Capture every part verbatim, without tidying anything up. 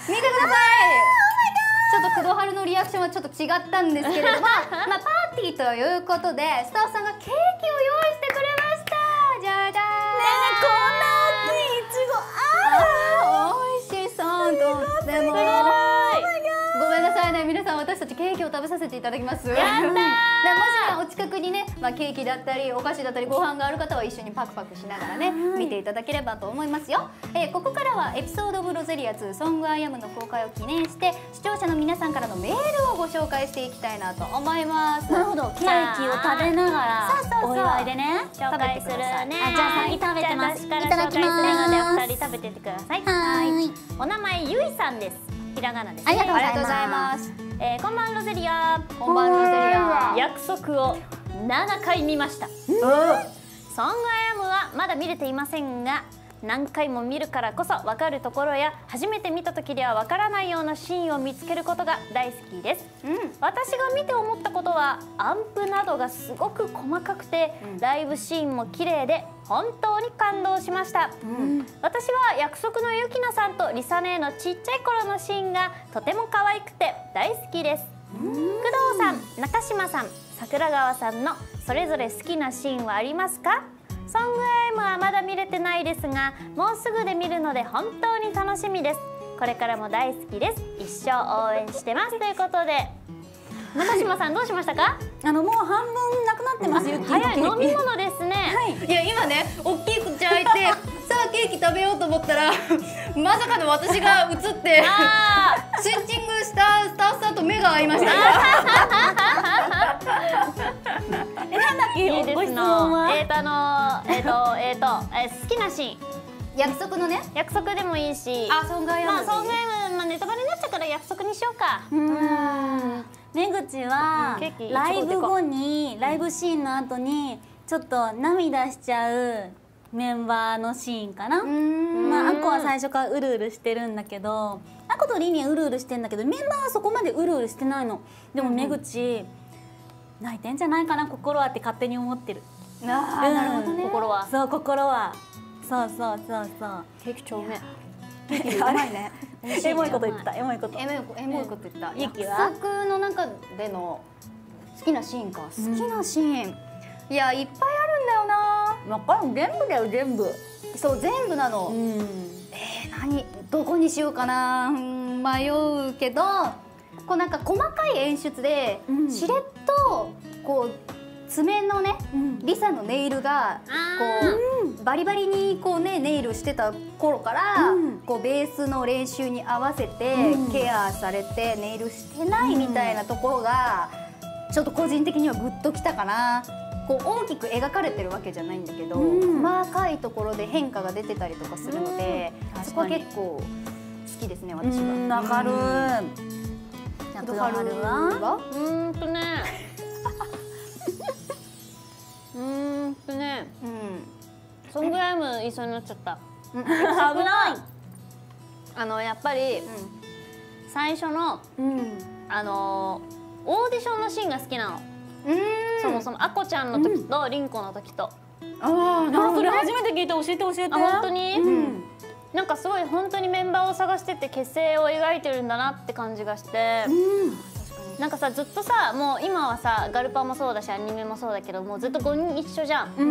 見てください。ちょっと工藤春のリアクションはちょっと違ったんですけれども、まあパーティーということでスタッフさんがケーキを用意してくれました。じゃじゃーん。ねえこんな大きいいちご、 あー美味しそう。とっても。ごめんなさいね、皆さん、私たちケーキを食べさせていただきます。やったー。もしお近くにね、まあケーキだったりお菓子だったりご飯がある方は一緒にパクパクしながらね見ていただければと思いますよ。えー、ここからはエピソードオブロゼリアツーソングアイアムの公開を記念して視聴者の皆さんからのメールをご紹介していきたいなと思います。 なるほど。ケーキを食べながらお祝いでね紹介するね。 あ、じゃあ先食べてます。 いただきます。のでお二人食べてってください。 はい。 お名前ゆいさんです。ひらがなです。 ありがとうございます。 えー、こんばんロゼリア。 こんばんロゼリア。 約束をななかい見ました。ソングアイアムはまだ見れていませんが、何回も見るからこそ分かるところや初めて見た時では分からないようなシーンを見つけることが大好きです。うん、私が見て思ったことはアンプなどがすごく細かくて、うん、ライブシーンも綺麗で本当に感動しました。うん、私は約束のゆきなさんとりさ姉のちっちゃい頃のシーンがとても可愛くて大好きです。工藤さん、中島さん、桜川さんのそれぞれ好きなシーンはありますか？ソングアイアムはまだ見れてないですが、もうすぐで見るので本当に楽しみです。これからも大好きです。一生応援してますということで、中島さんどうしましたか？ あのもう半分なくなってますよ。 早い飲み物ですね。 はい。いや今ね、大きい口開いてさあケーキ食べようと思ったらまさかの私が映ってスイッチングしたスタッフさんと目が合いました。 え、なんだっけ？ いいですの。えっとあのえっとえっと好きなシーン。 約束のね。 約束でもいいし。 あ、ソングアイアム。 まあソングアイアム、まあネタバレになっちゃうから約束にしようか。 うん。めぐちはライブ後にライブシーンの後にちょっと涙しちゃうメンバーのシーンかな。まああこは最初からうるうるしてるんだけど、あことりにはうるうるしてんだけどメンバーはそこまでうるうるしてないの。でもめぐち泣いてんじゃないかな心はって勝手に思ってる。 ああ、なるほどね。 心は。 そう心は。そうそうそうそう。 ケーキ超うめえ。 うまいね。 エモいこと言った。エモいこと。 エモいエモいこと言った。 約束の中での好きなシーンか。好きなシーン。いや、いっぱいあるんだよな。 わかる、全部だよ全部。 そう全部なの。ええ、何どこにしようかな。迷うけど、こうなんか細かい演出でしれっとこう。爪のね、リサのネイルがこうバリバリにこうねネイルしてた頃からこうベースの練習に合わせてケアされてネイルしてないみたいなところがちょっと個人的にはグッときたかな。こう大きく描かれてるわけじゃないんだけど、細かいところで変化が出てたりとかするので、そこは結構好きですね、私は。 わかる。 工藤春は？ うーんとね。うーんとね、うん、ソングアイアム言いそうになっちゃった。 危ない。 あのやっぱり、うん、最初の、うん、あのオーディションのシーンが好きなの。そもそもあこちゃんの時とりんこの時と。 ああ、なるほど。初めて聞いて教えて教えて。 あ、本当に？うん。なんかすごい本当にメンバーを探してて結成を描いてるんだなって感じがして。うん。なんかさずっとさもう今はさガルパもそうだしアニメもそうだけどもうずっとごにん一緒じゃん、うん、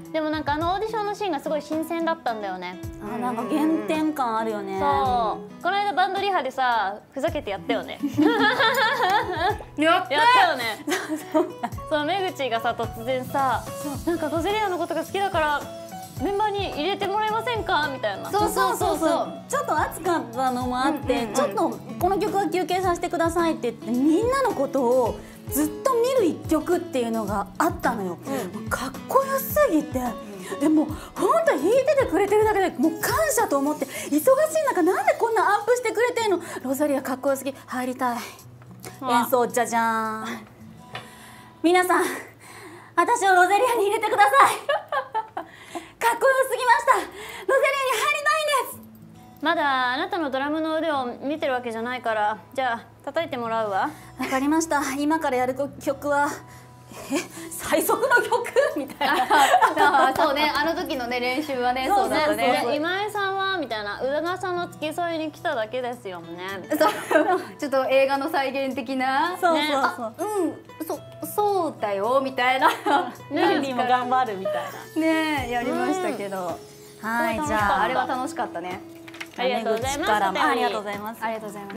でもなんかあのオーディションのシーンがすごい新鮮だったんだよね。 あ、なんか原点感あるよね。 そうこの間バンドリハでさふざけてやったよねやったよね。そうめぐちがさ突然さなんかロゼリアのことが好きだからメンバーに入れてもらえませんかみたいな。 そうそうそうそう。ちょっと熱かったのもあってちょっとこの曲は休憩させてくださいって言ってみんなのことをずっと見る一曲っていうのがあったのよ。うん、かっこよすぎて、うん、でも本当弾いててくれてるだけでもう感謝と思って忙しい中なんでこんなアップしてくれてんの。ロザリアかっこよすぎ入りたい。演奏じゃじゃーん。皆さん私をロゼリアに入れてください。かっこよすぎました。ロゼリアに入りたいんです。 まだあなたのドラムの腕を見てるわけじゃないから、じゃあ叩いてもらうわ。 わかりました。今からやる曲は最速の曲みたいな。 あそうね、あの時のね練習はね、そうだったね。 で今井さんはみたいな、宇田川さんの付き添いに来ただけですよね。 そうちょっと映画の再現的な。 そうねそうそう。 うん、そそうだよみたいな。 ね、リも頑張るみたいな。 ねやりましたけど。 はい、じじゃあゃああれは楽しかったね。 ありがとうございます。 ありがとうございます。 ありがとうございます。